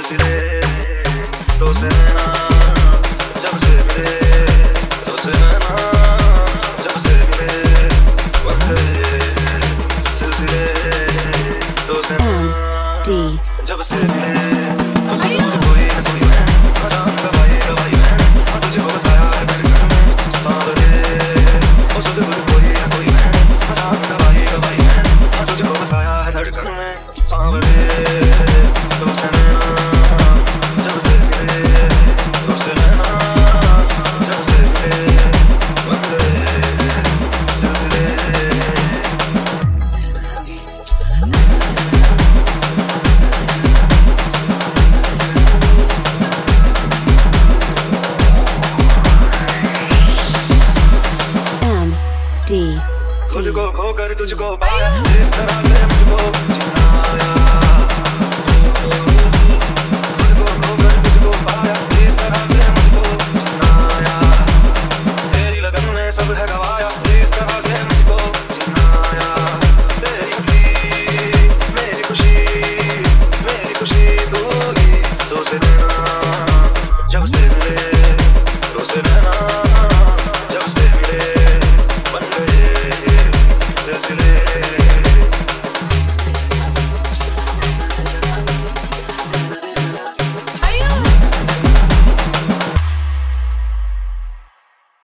सिलसिले तो से नैना जब से मिले तो से नैना जब से मिले बन गए सिलसिले तो से नैना जब से मिले तो से कोई न कोई मैं जान गवाई मैं तुझे को बसाया है धड़कन में सांवरे ओ सुध कोई न कोई मैं जान गवाई मैं तुझे को बसाया है धड़कन में सांवरे तो से नैना जब से मिले तो से नैना जब से मिले बन गए सिलसिले खुद को खोकर तुझको पाया